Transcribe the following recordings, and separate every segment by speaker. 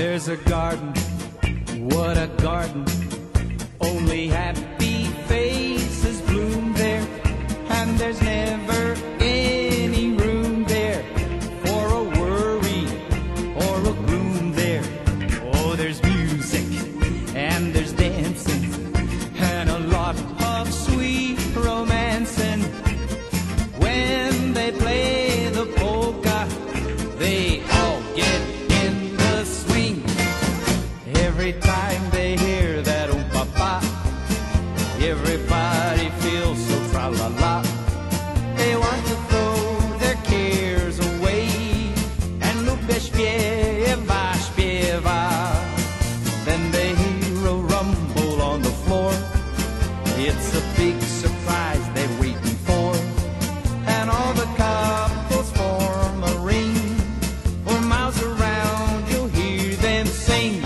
Speaker 1: There's a garden, what a garden. Only happy faces bloom there, and there's never any room there for a worry or a gloom there. Oh, there's music and there's dancing and a lot of sweet romancing. When they play the polka, they all get in the swing. Every time they hear that oh-pa-pa, everybody feels so tra-la-la. They want to throw their cares away and lubię śpiewa, śpiewa. Then they hear a rumble on the floor. It's a big surprise they're waiting for, and all the couples form a ring. For miles around you'll hear them sing.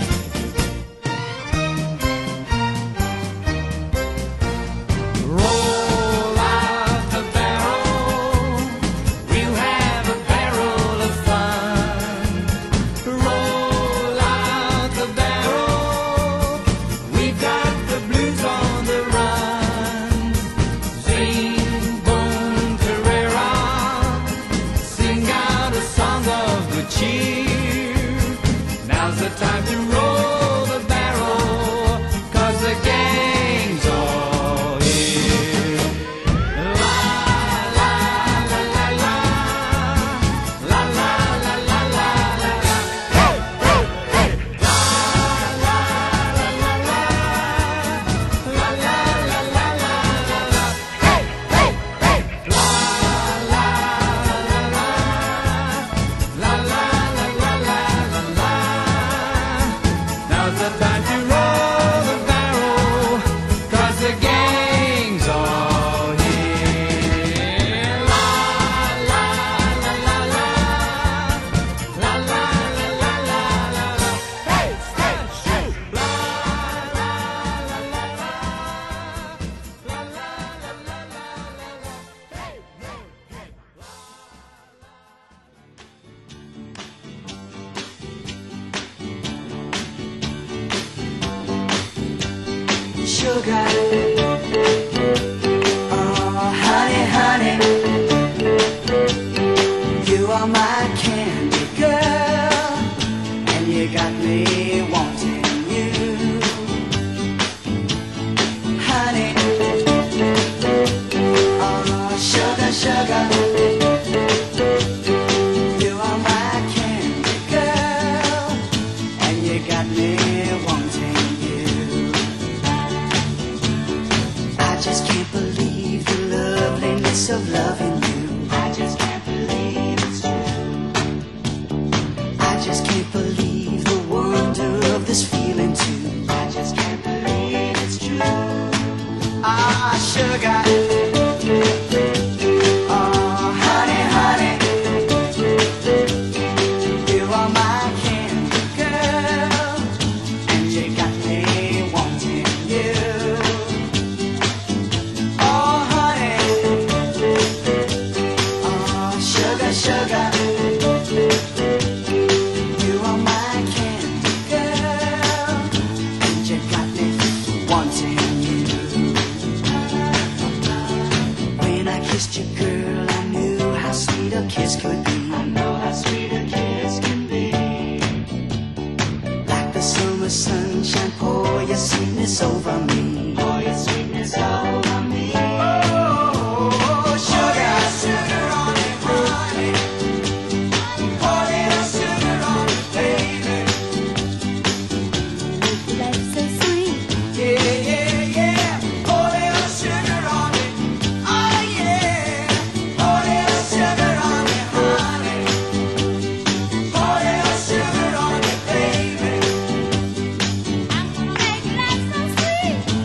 Speaker 1: Roll out the barrel, we'll have a barrel of fun. Roll out the barrel, we've got the blues on the run. Sing, boom, terera, sing out a song of good cheer. Now's the time to roll the barrel, 'cause the gang's all here. La la la la la, la la la la la la la. Hey, hey, hey. La la la la la, la la la la la la. Hey, hey, hey. La la la la, la la la la la la. Now's the time to roll the barrel, 'cause the gang's all here. La la la la la, la la la la la la. Hey, hey, hey. La la la la la, la la la la la la. Hey, hey, hey.
Speaker 2: Sugar, oh honey, honey, you are my candy girl, and you got me wanting you. Honey, oh sugar, sugar, you are my candy girl, and you got me wanting you. I just can't believe the loveliness of loving you. I just can't believe it's true. I just can't believe the wonder of this feeling too. I just can't believe it's true. Ah, sugar. Oh, honey, honey, you are my candy girl, and you got me wanting you. Oh, honey, oh, sugar, sugar, you are my candy girl, and you got me wanting you. When I kissed you, girl, I knew how sweet a kiss could be. I know how sweet a kiss can be. Like the summer sunshine, pour your sweetness over me. Pour your sweetness over me. Oh, sugar, sugar on it, honey. Pour little sugar on it, baby.
Speaker 3: Life's so sweet.
Speaker 2: Yeah, yeah, yeah. Pour little sugar on it. Oh, yeah. Pour little sugar on it, honey. Pour little sugar on it, baby.
Speaker 3: I'm gonna make life so sweet.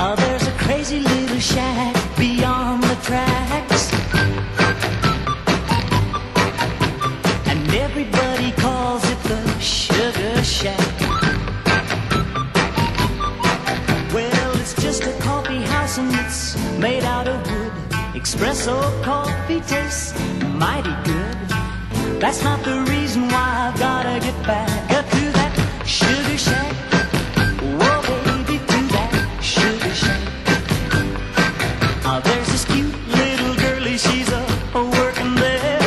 Speaker 2: Oh, there's a crazy little shack beyond the tracks, and everybody calls it the Sugar Shack. Well, it's just a coffee house and it's made out of wood. Espresso coffee tastes mighty good. That's not the reason why I've gotta get back up to that Sugar Shack. Whoa, baby, to that Sugar Shack. There's this cute little girlie, she's a working there.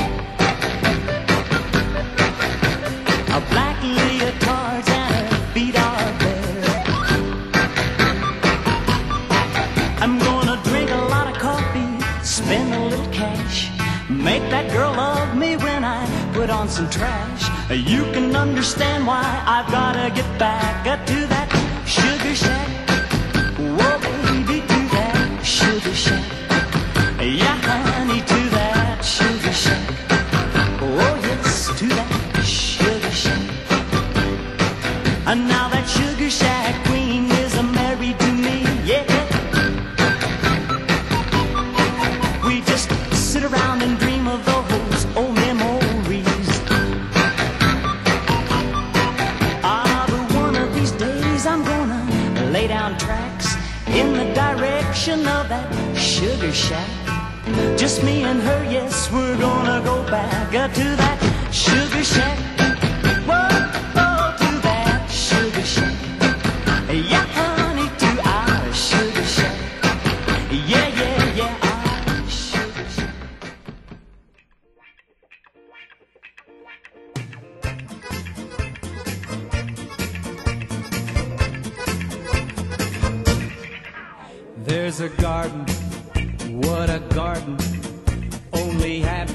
Speaker 2: Black leotards and her feet are bare. I'm gonna drink a lot of coffee, spend a little cash, make that girl love me when I put on some trash. You can understand why I've gotta get back to that Sugar Shack. Whoa, baby, to that Sugar Shack. Yeah, honey, to that Sugar Shack. Oh, yes, to that Sugar Shack. And now that Sugar Shack queen is married to me, yeah. We just sit around and dream of those old memories. But one of these days I'm gonna lay down tracks in the direction of that Sugar Shack. Just me and her, yes, we're gonna go back to that Sugar Shack. Whoa, to that Sugar Shack. Yeah, honey, to our Sugar Shack. Yeah, yeah, yeah, our Sugar Shack.
Speaker 1: There's a garden, what a garden, only half